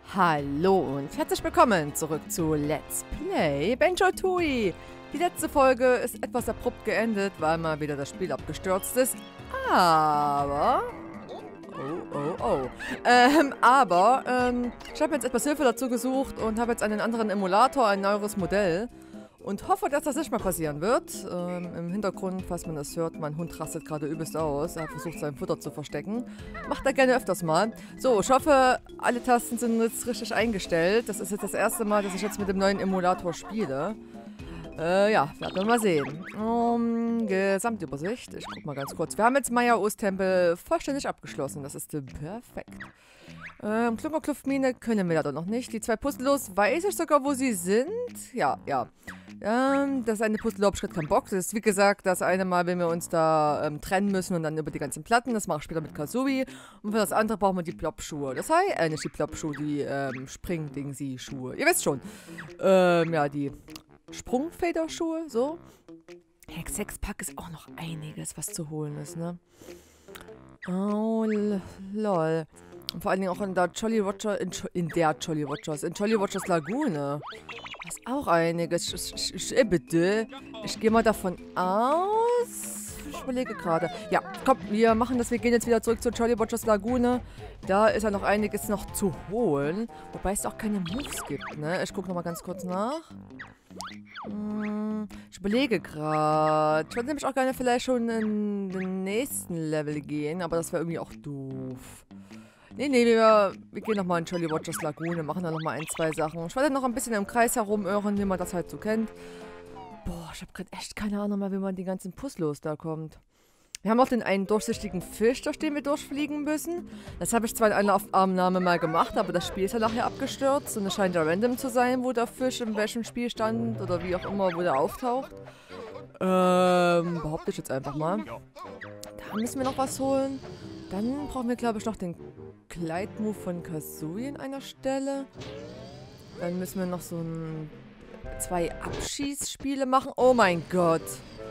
Hallo und herzlich willkommen zurück zu Let's Play Banjo-Tooie. Die letzte Folge ist etwas abrupt geendet, weil mal wieder das Spiel abgestürzt ist. Aber... ich habe jetzt etwas Hilfe dazu gesucht und habe jetzt einen anderen Emulator, ein neueres Modell. Und hoffe, dass das nicht mehr passieren wird. Im Hintergrund, falls man das hört, mein Hund rastet gerade übelst aus. Er hat versucht, sein Futter zu verstecken. Macht er gerne öfters mal. So, ich hoffe, alle Tasten sind jetzt richtig eingestellt. Das ist jetzt das erste Mal, dass ich jetzt mit dem neuen Emulator spiele. Ja, werden wir mal sehen. Gesamtübersicht. Ich guck mal ganz kurz. Wir haben jetzt Maya-Ost-Tempel vollständig abgeschlossen. Das ist perfekt. Klunkerkluftmine können wir leider noch nicht. Die zwei Puzzlos weiß ich sogar, wo sie sind. Ja. Das eine Puzzle habe ich gerade keinen Bock. Das ist wie gesagt das eine Mal, wenn wir uns da trennen müssen und dann über die ganzen Platten. Das mache ich später mit Kazooie. Und für das andere brauchen wir die Plopschuhe. Das heißt, nicht die Plopschuhe, die Spring-Dingsi-Schuhe. Ihr wisst schon. Ja, die Sprungfederschuhe, so. Hex-Hex-Pack ist auch noch einiges, was zu holen ist, ne? Oh, lol. Und vor allen Dingen auch in der Jolly Rogers Lagune. Da ist auch einiges. Bitte. Ich gehe mal davon aus. Ich überlege gerade. Ja, komm, wir machen das. Wir gehen jetzt wieder zurück zur Jolly Rogers Lagune. Da ist ja noch einiges noch zu holen. Wobei es auch keine Moves gibt, ne? Ich gucke nochmal ganz kurz nach. Ich überlege gerade. Ich würde nämlich auch gerne vielleicht schon in den nächsten Level gehen, aber das wäre irgendwie auch doof. Nee, wir gehen nochmal in Jolly Rogers Lagune, machen da nochmal ein, zwei Sachen. Ich werde noch ein bisschen im Kreis herumirren, wie man das halt so kennt. Boah, ich habe gerade echt keine Ahnung mehr, wie man die ganzen Puzzlos da kommt. Wir haben auch den einen durchsichtigen Fisch, durch den wir durchfliegen müssen. Das habe ich zwar in einer Aufnahme mal gemacht, aber das Spiel ist ja nachher abgestürzt. Und es scheint ja random zu sein, wo der Fisch in welchem Spielstand oder wie auch immer, wo der auftaucht. Behaupte ich jetzt einfach mal. Da müssen wir noch was holen. Dann brauchen wir, glaube ich, noch den Gleitmove von Kazooie an einer Stelle. Dann müssen wir noch so zwei Abschießspiele machen. Oh mein Gott.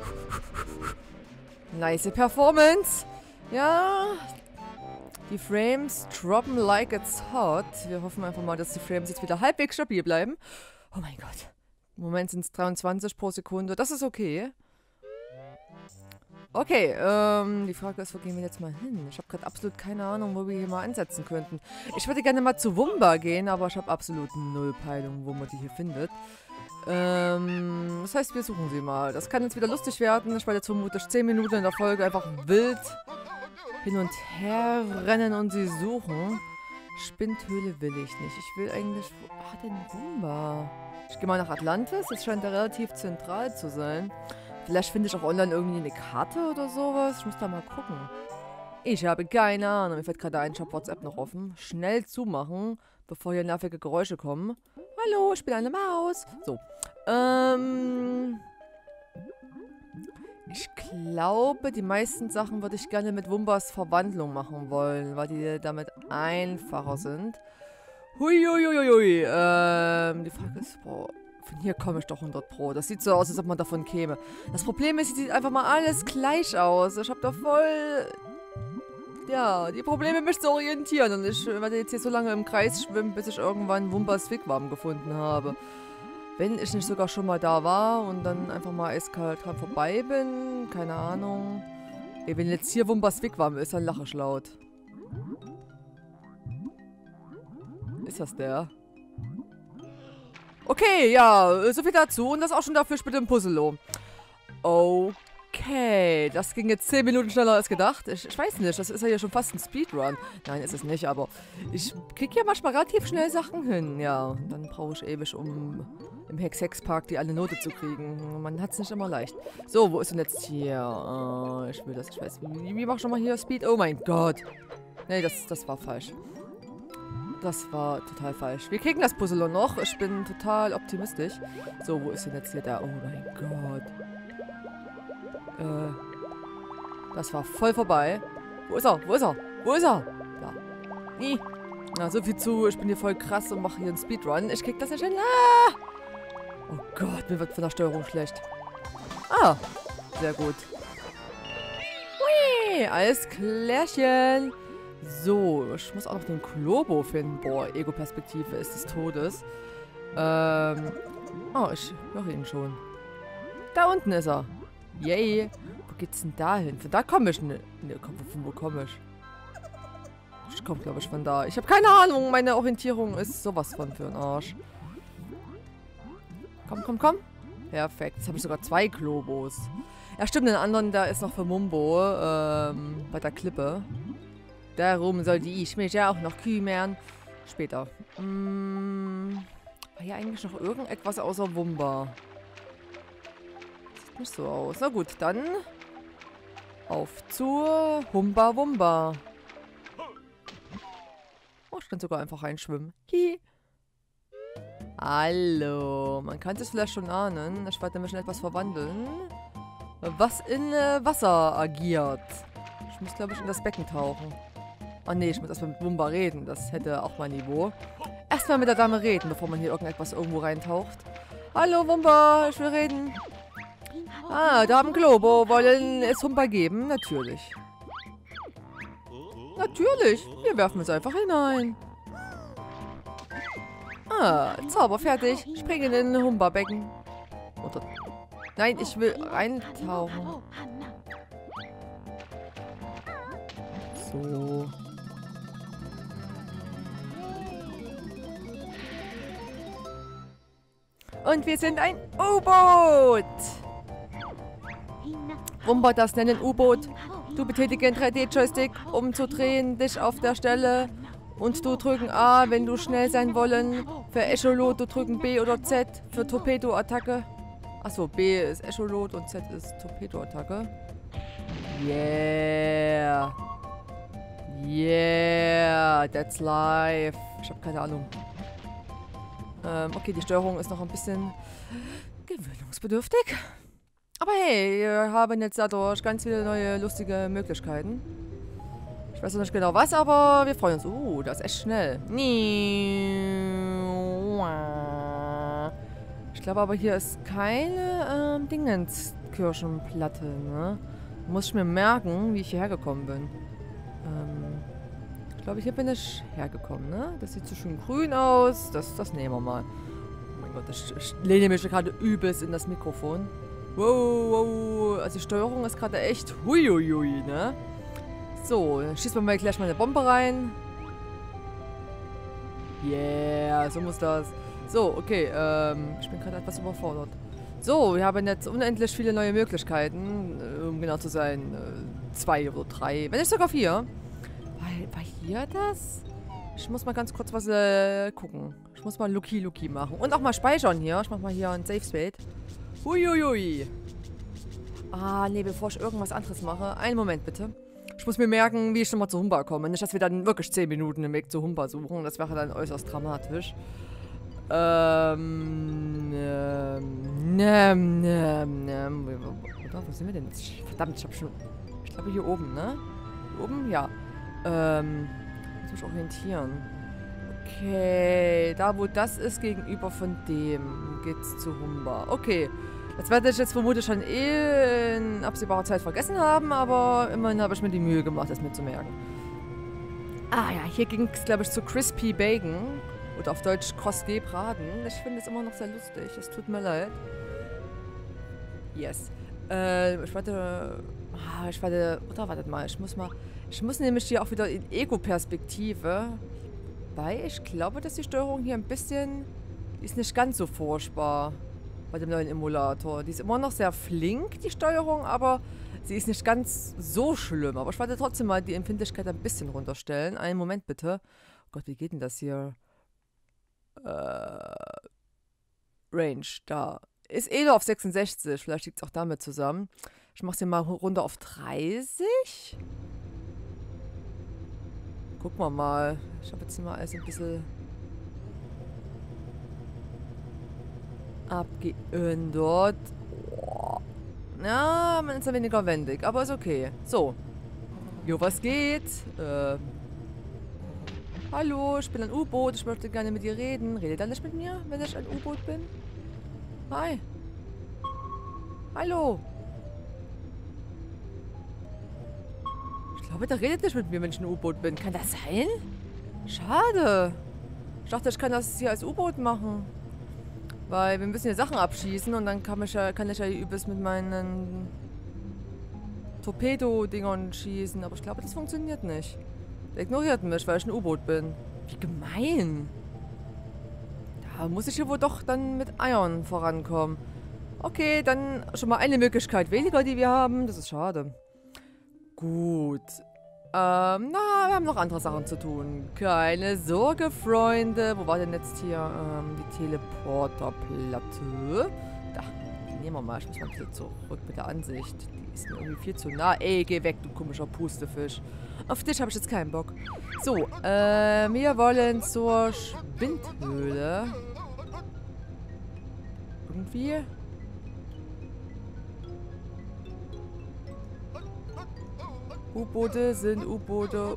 Nice Performance. Ja. Die Frames droppen like it's hot. Wir hoffen einfach mal, dass die Frames jetzt wieder halbwegs stabil bleiben. Oh mein Gott. Im Moment sind es 23 pro Sekunde. Das ist okay. Okay, die Frage ist, wo gehen wir jetzt mal hin? Ich habe gerade absolut keine Ahnung, wo wir hier mal ansetzen könnten. Ich würde gerne mal zu Wumba gehen, aber ich habe absolut null Peilung, wo man die hier findet. Das heißt, wir suchen sie mal. Das kann jetzt wieder lustig werden. Ich werde jetzt vermutlich 10 Minuten in der Folge einfach wild hin und her rennen und sie suchen. Spindhöhle will ich nicht. Ich will eigentlich... Wo denn Wumba? Ich gehe mal nach Atlantis. Das scheint ja relativ zentral zu sein. Vielleicht finde ich auch online irgendwie eine Karte oder sowas. Ich muss da mal gucken. Ich habe keine Ahnung. Mir fällt gerade ein, ich habe WhatsApp noch offen. Schnell zumachen, bevor hier nervige Geräusche kommen. Hallo, ich bin eine Maus. So. Ich glaube, die meisten Sachen würde ich gerne mit Wumbas Verwandlung machen wollen, weil die damit einfacher sind. Huiuiuiui. Die Frage ist, boah, von hier komme ich doch 100 Pro. Das sieht so aus, als ob man davon käme. Das Problem ist, es sieht einfach mal alles gleich aus. Ich habe da voll... Ja, die Probleme, mich zu orientieren. Und ich werde jetzt hier so lange im Kreis schwimmen, bis ich irgendwann Wumbas Wigwam gefunden habe. Wenn ich nicht sogar schon mal da war und dann einfach mal eiskalt dran vorbei bin. Keine Ahnung. Ey, wenn jetzt hier Wumbas Wigwam ist, dann lache ich laut. Ist das der? Okay, ja, so viel dazu. Und das auch schon dafür mit dem Puzzle. Okay, das ging jetzt 10 Minuten schneller als gedacht. Ich weiß nicht, das ist ja hier schon fast ein Speedrun. Nein, ist es nicht, aber ich kriege ja manchmal relativ schnell Sachen hin. Ja, und dann brauche ich ewig, um im Hex-Hex-Park die eine Note zu kriegen. Man hat es nicht immer leicht. So, wo ist denn jetzt hier? Ich will das, ich weiß. Wie mach ich schon mal hier Speed? Oh mein Gott. Nee, das war falsch. Das war total falsch. Wir kriegen das Puzzle noch. Ich bin total optimistisch. So, wo ist denn jetzt hier der? Oh mein Gott. Das war voll vorbei. Wo ist er? Wo ist er? Wo ist er? Da. Na, so viel zu. Ich bin hier voll krass und mache hier einen Speedrun. Ich krieg das nicht hin. Ah! Oh Gott, mir wird von der Steuerung schlecht. Ah, sehr gut. Hui, alles klärchen. So, ich muss auch noch den Klobo finden. Boah, Ego-Perspektive ist des Todes. Oh, ich höre ihn schon. Da unten ist er. Yay. Wo geht's denn da hin? Von da komme ich nicht. Ne, von wo komme ich? Ich komme, glaube ich, von da. Ich habe keine Ahnung. Meine Orientierung ist sowas von für den Arsch. Komm, komm, komm. Perfekt. Jetzt habe ich sogar 2 Klobos. Ja, stimmt. Den anderen, da ist noch für Mumbo. Bei der Klippe. Darum sollte ich mich ja auch noch kümmern. Später. War hier eigentlich noch irgendetwas außer Wumba? Sieht nicht so aus. Na gut, dann auf zur Humba Wumba. Oh, ich kann sogar einfach reinschwimmen. Hi. Hallo. Man kann es vielleicht schon ahnen. Ich werde nämlich in etwas verwandeln, was in Wasser agiert. Ich muss, glaube ich, in das Becken tauchen. Oh nee, ich muss erstmal mit Wumba reden. Das hätte auch mein Niveau. Erstmal mit der Dame reden, bevor man hier irgendwo reintaucht. Hallo Wumba, ich will reden. Ah, Damen Globo wollen es Wumba geben? Natürlich. Natürlich, wir werfen es einfach hinein. Ah, Zauber fertig. Springen in ein Humba-Becken. Oder... Nein, ich will reintauchen. So. Und wir sind ein U-Boot. Wumba das nennen U-Boot. Du betätige den 3D-Joystick, um zu drehen, dich auf der Stelle. Und du drücken A, wenn du schnell sein wollen. Für Echolot, du drücken B oder Z für Torpedo-Attacke. Achso, B ist Echolot und Z ist Torpedo-Attacke. Yeah. Yeah, that's life. Ich habe keine Ahnung. Okay, die Steuerung ist noch ein bisschen gewöhnungsbedürftig. Aber hey, wir haben jetzt dadurch ganz viele neue lustige Möglichkeiten. Ich weiß noch nicht genau was, aber wir freuen uns. Das ist echt schnell. Ich glaube aber, hier ist keine Dingenskirchenplatte, ne? Muss ich mir merken, wie ich hierher gekommen bin. Ich glaube, hier bin ich hergekommen, ne? Das sieht so schön grün aus. Das nehmen wir mal. Oh mein Gott, ich lehne mich gerade übelst in das Mikrofon. Wow, wow. Also die Steuerung ist gerade echt huiuiui, ne? So, dann schießen wir mal gleich mal eine Bombe rein. Yeah, so muss das. So, okay, ich bin gerade etwas überfordert. So, wir haben jetzt unendlich viele neue Möglichkeiten, um genau zu sein, 2 oder 3, wenn nicht sogar 4. War hier das? Ich muss mal ganz kurz was gucken. Ich muss mal Lucky machen. Und auch mal speichern hier. Ich mach mal hier ein Safe State. Huiuiui. Ah, nee, bevor ich irgendwas anderes mache. Einen Moment, bitte. Ich muss mir merken, wie ich schon mal zu Humba komme. Nicht, dass wir dann wirklich 10 Minuten im Weg zu Humba suchen. Das wäre dann äußerst dramatisch. Oder? Wo sind wir denn jetzt? Verdammt, ich hab schon... Ich glaube hier oben, ne? Hier oben? Ja. Muss mich orientieren. Okay. Da, wo das ist, gegenüber von dem geht's zu Humba. Okay. Das werde ich jetzt vermutlich schon in absehbarer Zeit vergessen haben, aber immerhin habe ich mir die Mühe gemacht, das mir zu merken. Ah ja, hier ging es, glaube ich, zu Crispy Bacon. Oder auf Deutsch Cross-G Braten. Ich finde es immer noch sehr lustig. Es tut mir leid. Yes. Ich warte... Oder wartet mal. Ich muss nämlich hier auch wieder in Ego-Perspektive. Weil ich glaube, dass die Steuerung hier ein bisschen... Die ist nicht ganz so furchtbar. Bei dem neuen Emulator. Die ist immer noch sehr flink, die Steuerung, aber sie ist nicht ganz so schlimm. Aber ich werde trotzdem mal die Empfindlichkeit ein bisschen runterstellen. Einen Moment bitte. Oh Gott, wie geht denn das hier? Range, da. Ist nur auf 66. Vielleicht liegt es auch damit zusammen. Ich mache es hier mal runter auf 30. Gucken wir mal. Ich habe jetzt hier mal alles ein bisschen abgeändert. Ja, man ist ja weniger wendig, aber ist okay. So. Jo, was geht? Hallo, ich bin ein U-Boot. Ich möchte gerne mit dir reden. Redet er nicht mit mir, wenn ich ein U-Boot bin? Hi. Hallo. Ich glaube, der redet nicht mit mir, wenn ich ein U-Boot bin. Kann das sein? Schade. Ich dachte, ich kann das hier als U-Boot machen. Weil wir müssen hier Sachen abschießen und dann kann ich ja übelst mit meinen Torpedo-Dingern schießen. Aber ich glaube, das funktioniert nicht. Der ignoriert mich, weil ich ein U-Boot bin. Wie gemein. Da muss ich hier wohl doch dann mit Eiern vorankommen. Okay, dann schon mal eine Möglichkeit weniger, die wir haben. Das ist schade. Gut. Wir haben noch andere Sachen zu tun. Keine Sorge, Freunde. Wo war denn jetzt hier die Teleporterplatte? Da, die nehmen wir mal. Ich muss mal ein bisschen zurück mit der Ansicht. Die ist mir irgendwie viel zu nah. Ey, geh weg, du komischer Pustefisch. Auf dich habe ich jetzt keinen Bock. So, wir wollen zur Spindhöhle. Irgendwie... U-Boote sind U-Boote.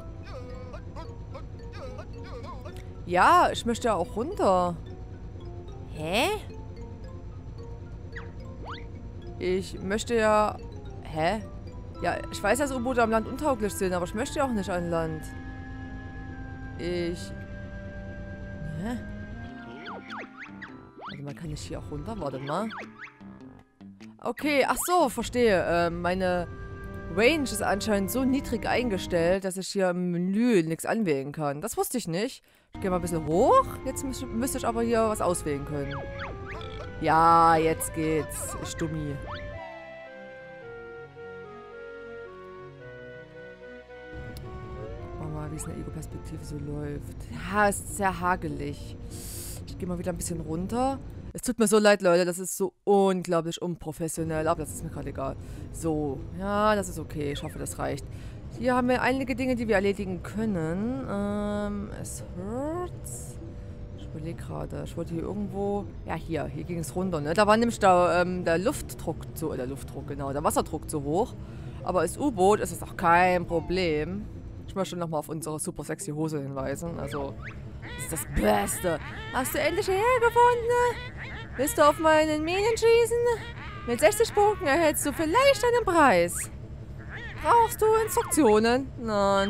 Ja, ich möchte ja auch runter. Hä? Ich möchte ja... Hä? Ja, ich weiß, dass U-Boote am Land untauglich sind, aber ich möchte ja auch nicht an Land. Hä? Warte mal, kann ich hier auch runter? Warte mal. Okay, ach so, verstehe. Meine... Range ist anscheinend so niedrig eingestellt, dass ich hier im Menü nichts anwählen kann. Das wusste ich nicht. Ich gehe mal ein bisschen hoch. Jetzt müsste ich aber hier was auswählen können. Ja, jetzt geht's. Stummi. Guck mal, wie es in der Ego-Perspektive so läuft. Ja, es ist sehr hagelig. Ich gehe mal wieder ein bisschen runter. Es tut mir so leid, Leute, das ist so unglaublich unprofessionell, aber das ist mir gerade egal. So, ja, das ist okay, ich hoffe, das reicht. Hier haben wir einige Dinge, die wir erledigen können. Es hört. Ich überlege gerade, ich wollte hier irgendwo... Ja, hier ging es runter, ne? Da war nämlich der Luftdruck genau, der Wasserdruck zu hoch. Aber als U-Boot ist es auch kein Problem. Ich möchte nochmal auf unsere super sexy Hose hinweisen, also... Das ist das Beste. Hast du endlich hergefunden? Willst du auf meinen Minen schießen? Mit 60 Punkten erhältst du vielleicht einen Preis. Brauchst du Instruktionen? Nein.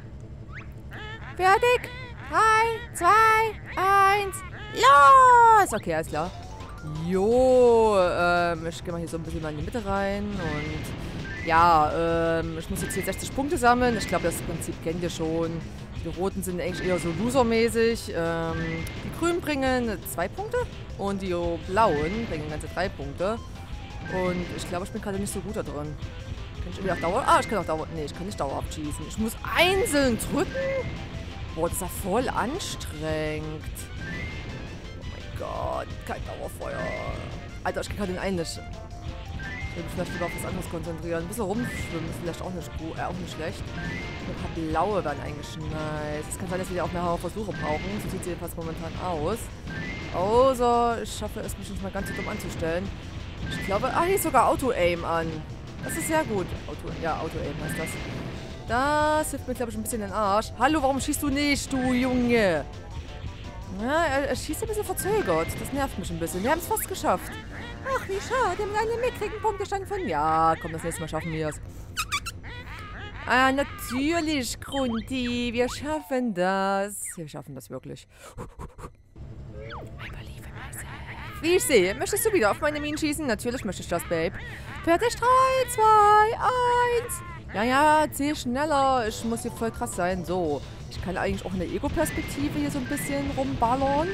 Fertig? 3, 2, 1, los! Okay, alles klar. Jo, ich gehe mal hier so ein bisschen mal in die Mitte rein und ja, ich muss jetzt hier 60 Punkte sammeln. Ich glaube, das Prinzip kennt ihr schon. Die Roten sind eigentlich eher so losermäßig. Die Grünen bringen 2 Punkte und die Blauen bringen ganze 3 Punkte. Und ich glaube, ich bin gerade nicht so gut da drin. Kann ich irgendwie auf Dauer... Ah, ich kann auf Dauer... Nee, ich kann nicht dauerhaft schießen. Ich muss einzeln drücken? Boah, das ist ja voll anstrengend. Oh mein Gott, kein Dauerfeuer. Alter, ich kann gerade den einen nicht... Ich will mich vielleicht lieber auf was anderes konzentrieren. Ein bisschen rumschwimmen ist vielleicht auch nicht schlecht. Ein paar blaue werden eigentlich nice. Es kann sein, dass wir auch mehr Versuche brauchen. So sieht es jedenfalls momentan aus. Außer ich schaffe es, mich nicht mal ganz so dumm anzustellen. Ich glaube, hier ist sogar Auto-Aim an. Das ist sehr gut. Auto-Aim heißt das. Das hilft mir, glaube ich, ein bisschen in den Arsch. Hallo, warum schießt du nicht, du Junge? Ja, er schießt ein bisschen verzögert. Das nervt mich ein bisschen. Wir haben es fast geschafft. Ach, wie schade. Mit einem mickrigen Punktestand von... Ja, komm, das nächste Mal schaffen wir es. Ah, natürlich, Grunti. Wir schaffen das. Wir schaffen das wirklich. I believe in myself. Wie ich sehe, möchtest du wieder auf meine Minen schießen? Natürlich möchte ich das, Babe. Fertig, 3, 2, 1. Ja, zieh schneller. Ich muss hier voll krass sein. So, ich kann eigentlich auch in der Ego-Perspektive hier so ein bisschen rumballern.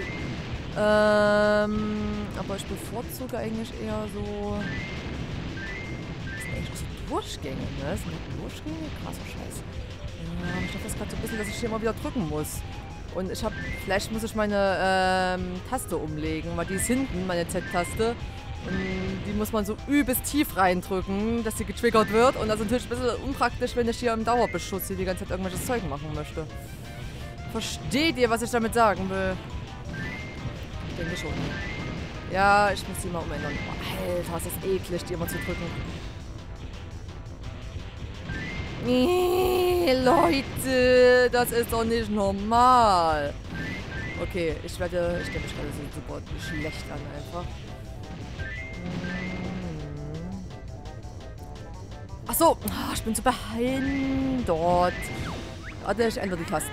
Aber ich bevorzuge eigentlich eher so... Das sind eigentlich auch so Durchgänge, ne? Das sind Durchgänge? Krasser Scheiß. Ja, ich dachte das gerade so ein bisschen, dass ich hier immer wieder drücken muss. Und ich habe... Vielleicht muss ich meine Taste umlegen, weil die ist hinten, meine Z-Taste. Und die muss man so übelst tief reindrücken, dass sie getriggert wird. Und das ist natürlich ein bisschen unpraktisch, wenn ich hier im Dauerbeschuss hier die ganze Zeit irgendwelches Zeug machen möchte. Versteht ihr, was ich damit sagen will? Ich denke schon. Ja, ich muss die mal umändern. Oh, Alter, ist das eklig, die immer zu drücken. Nee, Leute, das ist doch nicht normal. Okay, ich stelle mich gerade so super schlecht an einfach. Achso, ich bin so behindert. Warte, ich ändere die Tasten.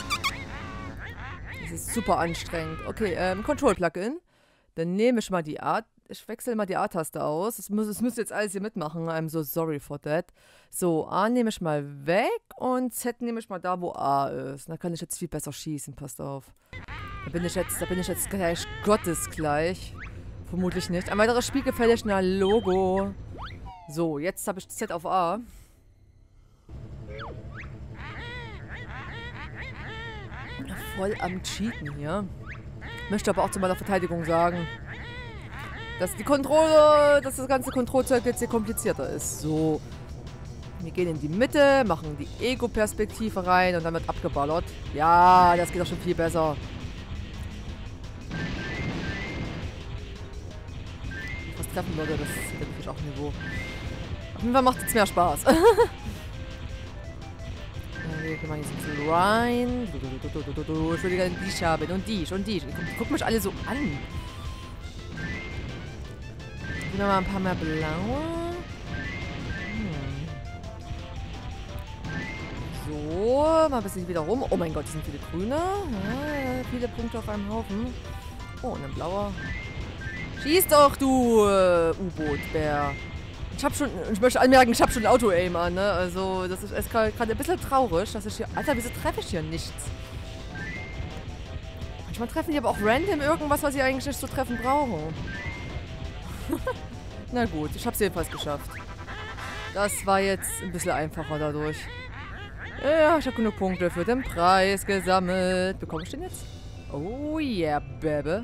Das ist super anstrengend. Okay, Control-Plugin. Dann nehme ich mal die A. Ich wechsle mal die A-Taste aus. Es müsst jetzt alles hier mitmachen. I'm so sorry for that. So, A nehme ich mal weg und Z nehme ich mal da, wo A ist. Da kann ich jetzt viel besser schießen. Passt auf. Da bin ich jetzt gleich gottesgleich. Vermutlich nicht. Ein weiteres Spiel gefällig. Na, Logo. So, jetzt habe ich Z auf A. Voll am Cheaten hier. Möchte aber auch zu meiner Verteidigung sagen, dass das ganze Kontrollzeug jetzt hier komplizierter ist. So. Wir gehen in die Mitte, machen die Ego-Perspektive rein und dann wird abgeballert. Ja, das geht doch schon viel besser. Was treffen würde, das ist natürlich auch Niveau. Auf jeden Fall macht es jetzt mehr Spaß. Wir gehen mal jetzt ein bisschen rein. Ich würde gerne die haben und die und die. Guck mich alle so an. Gehen wir mal ein paar mehr blaue. So, mal ein bisschen wieder rum. Oh mein Gott, das sind viele grüne. Ja, viele Punkte auf einem Haufen. Oh, und ein blauer. Schieß doch, du U-Boot-Bär. Ich möchte anmerken, ich habe schon Auto-Aim an, ne? Also, das ist gerade ein bisschen traurig, dass ich hier... Alter, wieso treffe ich hier nichts? Manchmal treffen die aber auch random irgendwas, was ich eigentlich nicht zu treffen brauche. Na gut, ich habe es jedenfalls geschafft. Das war jetzt ein bisschen einfacher dadurch. Ja, ich habe genug Punkte für den Preis gesammelt. Bekomme ich den jetzt? Oh yeah, Baby.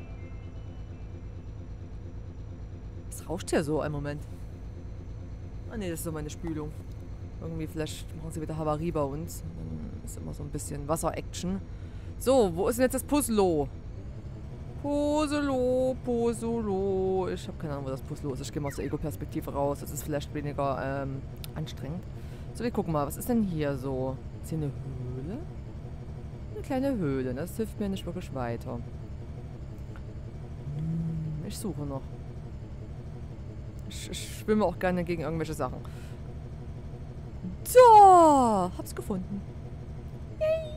Was rauscht hier so? Einen Moment. Ah ne, das ist so meine Spülung. Irgendwie, vielleicht machen sie wieder Havarie bei uns. Dann ist immer so ein bisschen Wasser-Action. So, wo ist denn jetzt das Puzzlo? Poselo. Ich habe keine Ahnung, wo das Puzzlo ist. Ich gehe mal aus der Ego-Perspektive raus. Das ist vielleicht weniger anstrengend. So, wir gucken mal. Was ist denn hier so? Ist hier eine Höhle? Eine kleine Höhle. Das hilft mir nicht wirklich weiter. Ich suche noch. Ich schwimme auch gerne gegen irgendwelche Sachen. So, hab's gefunden. Yay.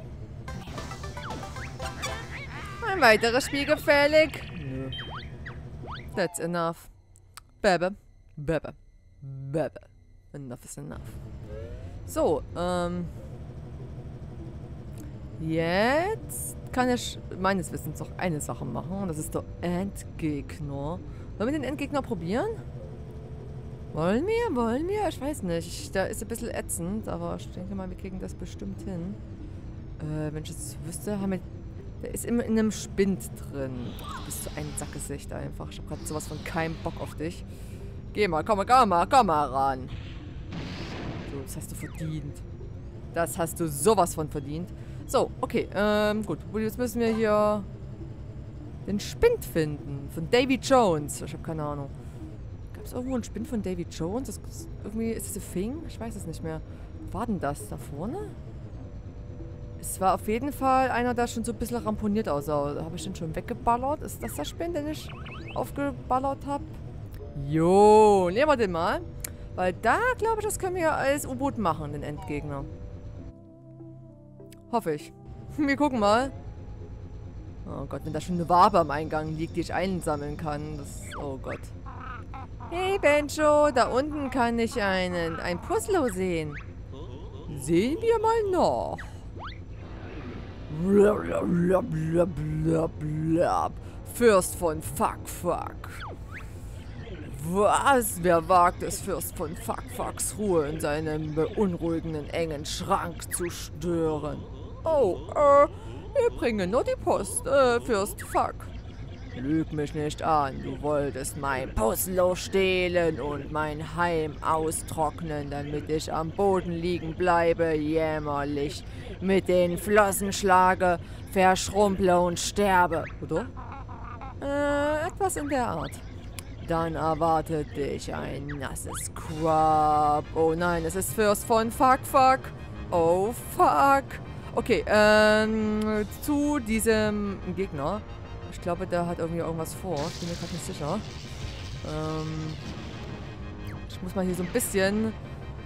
Ein weiteres Spiel gefällig. Nö. That's enough. Bebe. Enough is enough. So, jetzt kann ich meines Wissens noch eine Sache machen. Das ist der Endgegner. Wollen wir den Endgegner probieren? Wollen wir? Ich weiß nicht. Der ist ein bisschen ätzend, aber ich denke mal, wir kriegen das bestimmt hin. Wenn ich es wüsste, der ist immer in einem Spind drin. Du bist so ein Sackgesicht einfach. Ich habe gerade sowas von keinem Bock auf dich. Geh mal, komm mal ran. So, das hast du verdient. Das hast du sowas von verdient. So, okay, gut. Jetzt müssen wir hier den Spind finden. Von Davy Jones. Ich habe keine Ahnung. Gab es irgendwo einen Spind von Davy Jones? Irgendwie ist das ein Thing? Ich weiß es nicht mehr. Wo war denn das? Da vorne? Es war auf jeden Fall einer, der schon so ein bisschen ramponiert aussah. Habe ich den schon weggeballert? Ist das der Spind, den ich aufgeballert habe? Jo, nehmen wir den mal. Weil da, glaube ich, das können wir als U-Boot machen, den Endgegner. Hoffe ich. Wir gucken mal. Oh Gott, wenn da schon eine Wabe am Eingang liegt, die ich einsammeln kann. Oh Gott. Hey, Benjo, da unten kann ich ein Puzzlo sehen. Sehen wir mal nach. Fürst von Fuck. Was? Wer wagt es, Fürst von Fucks Ruhe in seinem beunruhigenden, engen Schrank zu stören? Oh, wir bringen nur die Post, Fürst Fuck. Lüg mich nicht an, du wolltest mein Puzzlo stehlen und mein Heim austrocknen, damit ich am Boden liegen bleibe, jämmerlich mit den Flossen schlage, verschrumple und sterbe, oder? Etwas in der Art. Dann erwartet dich ein nasses Crab. Oh nein, es ist Fürst von Fuck. Oh fuck. Okay, zu diesem Gegner. Ich glaube, der hat irgendwie irgendwas vor. Ich bin mir gerade nicht sicher. Ich muss mal hier so ein bisschen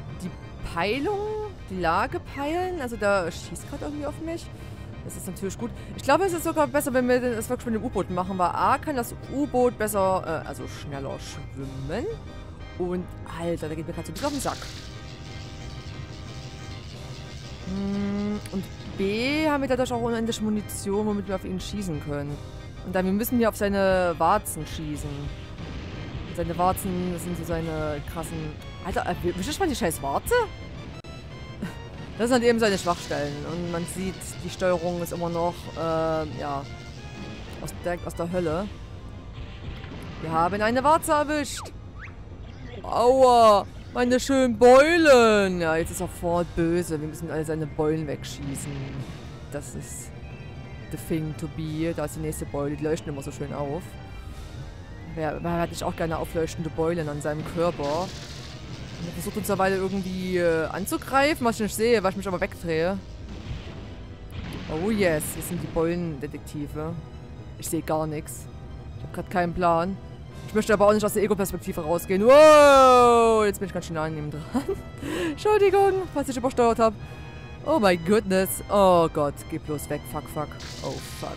Peilung, die Lage peilen. Also der schießt gerade irgendwie auf mich. Das ist natürlich gut. Ich glaube, es ist sogar besser, wenn wir das wirklich mit dem U-Boot machen, weil A kann das U-Boot besser, also schneller schwimmen. Und, Alter, da geht mir gerade so ein bisschen auf den Sack. Und B haben wir dadurch auch unendlich Munition, womit wir auf ihn schießen können. Und dann, wir müssen hier auf seine Warzen schießen. Und seine Warzen, das sind so seine krassen... Alter, wischt mal die scheiß Warze? Das sind halt eben seine Schwachstellen. Und man sieht, die Steuerung ist immer noch, ja, direkt aus der Hölle. Wir haben eine Warze erwischt. Aua, meine schönen Beulen. Ja, jetzt ist er voll böse. Wir müssen alle seine Beulen wegschießen. Das ist the thing to be. Da ist die nächste Beule. Die leuchten immer so schön auf. Wer hat nicht auch gerne aufleuchtende Beulen an seinem Körper? Und er versucht uns derweil irgendwie anzugreifen, was ich nicht sehe, weil ich mich aber wegdrehe. Oh yes, wir sind die Beulendetektive. Ich sehe gar nichts. Ich habe gerade keinen Plan. Ich möchte aber auch nicht aus der Ego-Perspektive rausgehen. Wow, jetzt bin ich ganz schön nah an ihm dran. Entschuldigung, falls ich übersteuert habe. Oh my goodness. Oh Gott, geh bloß weg. Fuck, fuck. Oh, fuck.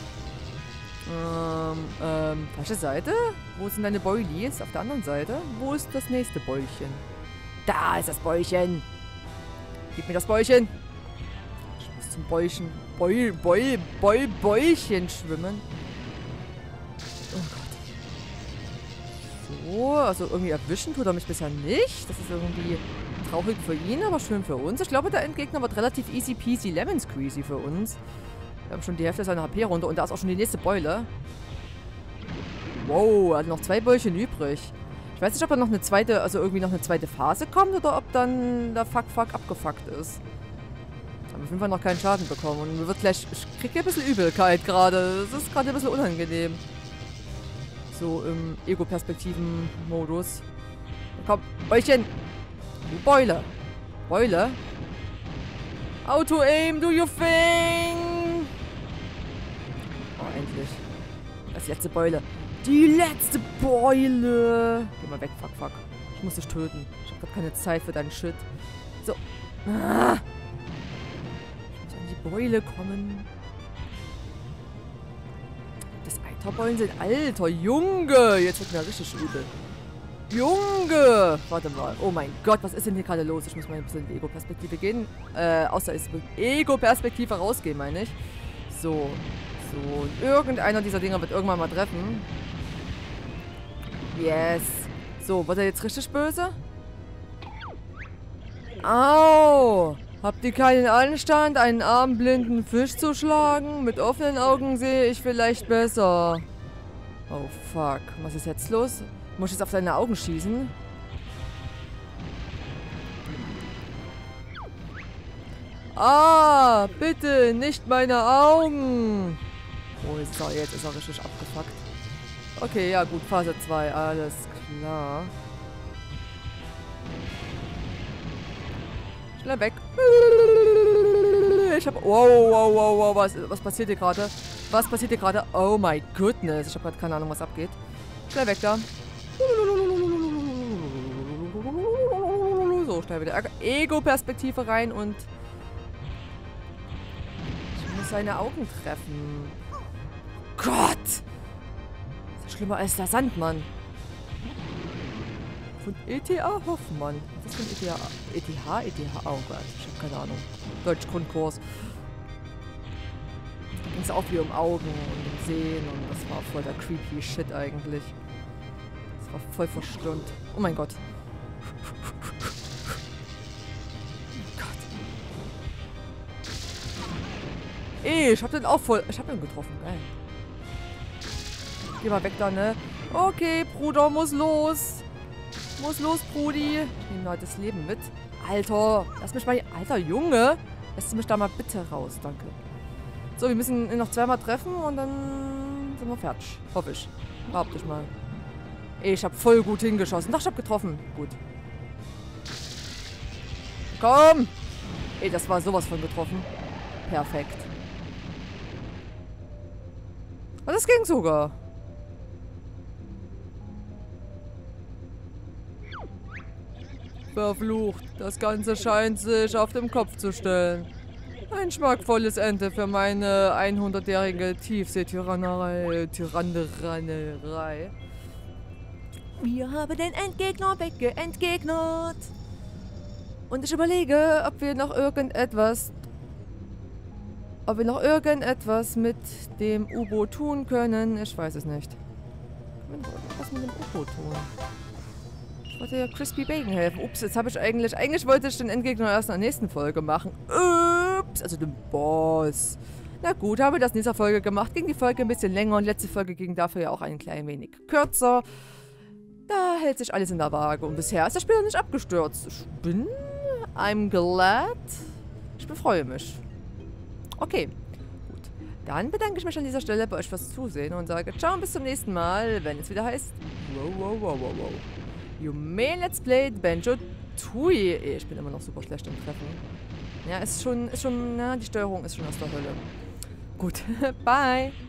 Falsche Seite? Wo sind deine Boilies? Auf der anderen Seite? Wo ist das nächste Bäulchen? Da ist das Bäulchen. Gib mir das Bäulchen. Ich muss zum Bäulchen. Bäulchen schwimmen. Oh Gott. So, also irgendwie erwischen tut er mich bisher nicht. Das ist irgendwie traurig für ihn, aber schön für uns. Ich glaube, der Endgegner wird relativ easy peasy lemon squeezy für uns. Wir haben schon die Hälfte seiner HP runter und da ist auch schon die nächste Beule. Wow, er hat noch 2 Bäulchen übrig. Ich weiß nicht, ob da noch eine zweite, also irgendwie noch eine zweite Phase kommt oder ob dann der Fuck abgefuckt ist. Haben wir auf jeden Fall noch keinen Schaden bekommen und mir wird gleich, ich krieg hier ein bisschen Übelkeit gerade. Das ist gerade ein bisschen unangenehm. So im Ego-Perspektiven-Modus. Komm, Bäulchen! Du Beule! Beule? Auto-Aim, do your thing! Oh, endlich. Das letzte Beule. Die letzte Beule! Geh mal weg, fuck. Ich muss dich töten. Ich hab grad keine Zeit für deinen Shit. So. Ah. Ich muss an die Beule kommen. Das Eiterbeulen sind alter. Junge! Jetzt wird mir richtig übel. Junge! Warte mal. Oh mein Gott, was ist denn hier gerade los? Ich muss mal ein bisschen in die Ego-Perspektive gehen. Außer Ego-Perspektive rausgehen, meine ich. So. So. Irgendeiner dieser Dinger wird irgendwann mal treffen. Yes. So, wird er jetzt richtig böse? Au! Habt ihr keinen Anstand, einen armen blinden Fisch zu schlagen? Mit offenen Augen sehe ich vielleicht besser. Oh fuck. Was ist jetzt los? Muss ich jetzt auf seine Augen schießen? Ah, bitte, nicht meine Augen. Oh, jetzt ist er richtig abgefuckt. Okay, ja gut, Phase 2, alles klar. Schnell weg. Ich hab... Wow, was passiert hier gerade? Was passiert hier gerade? Oh my goodness, ich habe gerade keine Ahnung, was abgeht. Schnell weg da. So, schnell wieder Ego-Perspektive rein und ich muss seine Augen treffen. Gott! Das ist schlimmer als der Sandmann. Von ETA Hoffmann. Was ist von ETA? ETH? Oh Gott, ich habe keine Ahnung. Deutsch-Grundkurs. Da ging es auch wie um Augen und um Sehen und das war voll der creepy Shit eigentlich. Das war voll verstörend. Oh mein Gott. Ey, ich hab den auch voll... Ich hab den getroffen, geil. Geh mal weg da, ne? Okay, Bruder, muss los. Muss los, Brudi. Ich nehme halt das Leben mit. Alter, lass mich mal... Alter, Junge. Lass mich da mal bitte raus, danke. So, wir müssen ihn noch zweimal treffen und dann sind wir fertig. Hoffe ich. Behaupte ich mal. Ey, ich hab voll gut hingeschossen. Doch, ich hab getroffen. Gut. Komm! Ey, das war sowas von getroffen. Perfekt. Und das ging sogar. Verflucht, das Ganze scheint sich auf den Kopf zu stellen. Ein schmackvolles Ende für meine 100-jährige Tiefseetyrannerei. Tyrannerei. Wir haben den Endgegner weggeentgegnet. Und ich überlege, ob wir noch irgendetwas mit dem U-Boot tun können. Ich weiß es nicht. Können wir noch irgendwas mit dem U-Boot tun? Ich wollte ja Crispy Bacon helfen. Ups, jetzt habe ich eigentlich wollte ich den Endgegner erst in der nächsten Folge machen. Ups, also den Boss. Na gut, habe das in dieser Folge gemacht. Ging die Folge ein bisschen länger und letzte Folge ging dafür ja auch ein klein wenig kürzer. Da hält sich alles in der Waage und bisher ist das Spiel noch nicht abgestürzt. I'm glad. Ich befreue mich. Okay, gut. Dann bedanke ich mich an dieser Stelle bei euch fürs Zusehen und sage ciao und bis zum nächsten Mal, wenn es wieder heißt wow. You may let's play Banjo-Tooie. Ich bin immer noch super schlecht im Treffen. Ja, ist schon, die Steuerung ist schon aus der Hölle. Gut, bye.